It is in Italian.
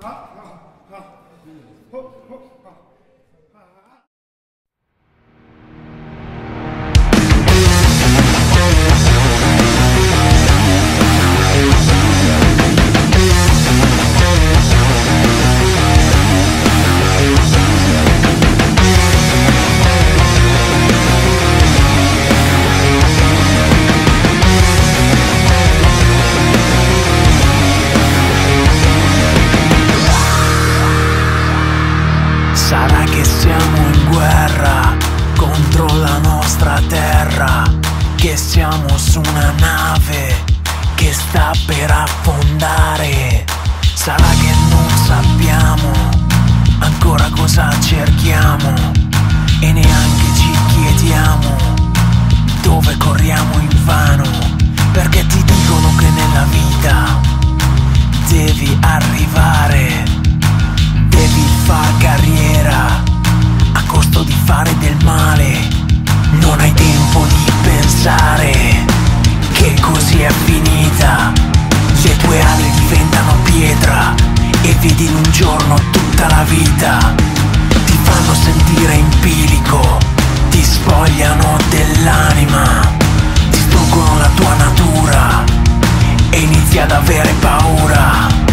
Sarà che siamo in guerra contro la nostra terra, che siamo su una nave che sta per affondare. Sarà che non sappiamo ancora cosa cerchiamo e neanche ci chiediamo dove corriamo invano, perché ti dicono che nella vita devi arrivare, devi far carriera a costo di fare del male. Non hai tempo di pensare che così è finita. Le tue ali diventano pietra e vedi in un giorno tutta la vita. Ti fanno sentire in bilico, ti spogliano dell'anima, distruggono la tua natura e inizi ad avere paura.